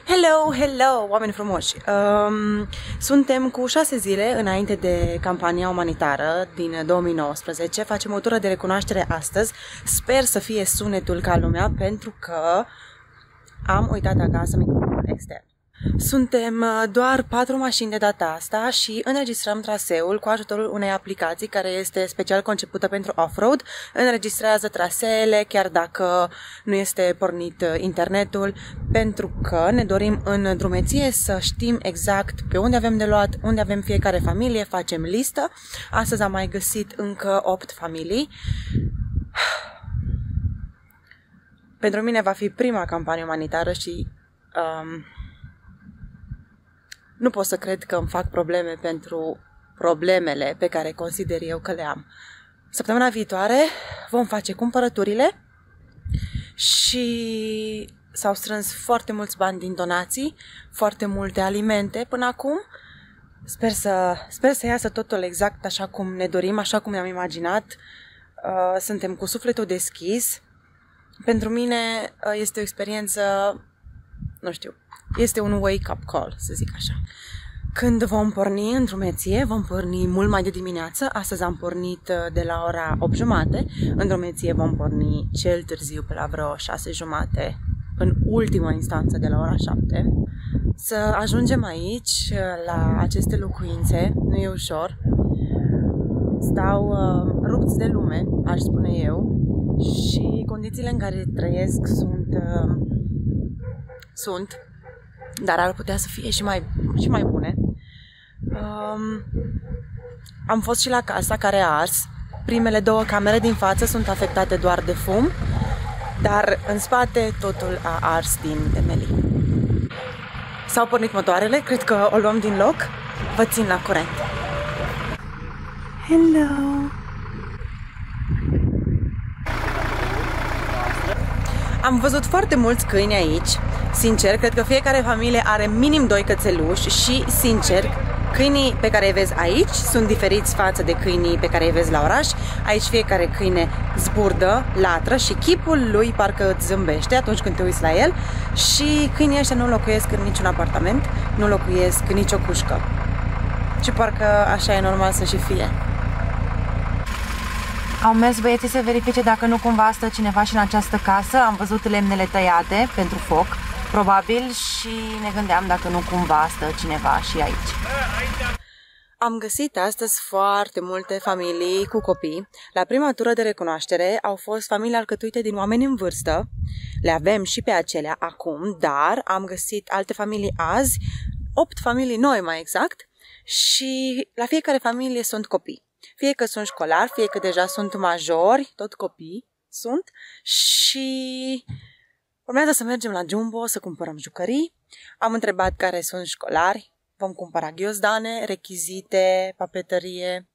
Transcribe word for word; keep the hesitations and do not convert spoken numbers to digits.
Hello, hello, oameni frumoși! Um, suntem cu șase zile înainte de campania umanitară din două mii nouăsprezece. Facem o tură de recunoaștere astăzi. Sper să fie sunetul ca lumea, pentru că am uitat acasă microfonul extern. Suntem doar patru mașini de data asta și înregistrăm traseul cu ajutorul unei aplicații care este special concepută pentru off-road. Înregistrează traseele chiar dacă nu este pornit internetul, pentru că ne dorim în drumeție să știm exact pe unde avem de luat, unde avem fiecare familie, facem listă. Astăzi am mai găsit încă opt familii. Pentru mine va fi prima campanie umanitară și um, nu pot să cred că îmi fac probleme pentru problemele pe care consider eu că le am. Săptămâna viitoare vom face cumpărăturile și s-au strâns foarte mulți bani din donații, foarte multe alimente până acum. Sper să, sper să iasă totul exact așa cum ne dorim, așa cum ne-am imaginat. Suntem cu sufletul deschis. Pentru mine este o experiență, nu știu, este un wake-up call, să zic așa. Când vom porni în drumeție, vom porni mult mai de dimineață. Astăzi am pornit de la ora opt jumate. În drumeție vom porni cel târziu pe la vreo șase jumate, în ultima instanță de la ora șapte. Să ajungem aici, la aceste locuințe, nu e ușor. Stau uh, rupți de lume, aș spune eu, și condițiile în care trăiesc sunt... Uh, sunt dar ar putea să fie și mai, și mai bune. Um, am fost și la casa care a ars. Primele două camere din față sunt afectate doar de fum, dar în spate totul a ars din temelii. S-au pornit motoarele, cred că o luăm din loc. Vă țin la curent. Hello! Am văzut foarte mulți câini aici. Sincer, cred că fiecare familie are minim doi cățeluși și, sincer, câinii pe care îi vezi aici sunt diferiți față de câinii pe care îi vezi la oraș. Aici fiecare câine zburdă, latră și chipul lui parcă îți zâmbește atunci când te uiți la el. Și câinii ăștia nu locuiesc în niciun apartament, nu locuiesc în nicio cușcă. Și parcă așa e normal să și fie. Au mers băieții să verifice dacă nu cumva stă cineva și în această casă. Am văzut lemnele tăiate pentru foc, probabil, și ne gândeam dacă nu cumva stă cineva și aici. Am găsit astăzi foarte multe familii cu copii. La prima tură de recunoaștere au fost familii alcătuite din oameni în vârstă. Le avem și pe acelea acum, dar am găsit alte familii azi, opt familii noi mai exact, și la fiecare familie sunt copii. Fie că sunt școlari, fie că deja sunt majori, tot copii sunt, și urmează să mergem la Jumbo să cumpărăm jucării. Am întrebat care sunt școlari, vom cumpăra ghiozdane, rechizite, papetărie.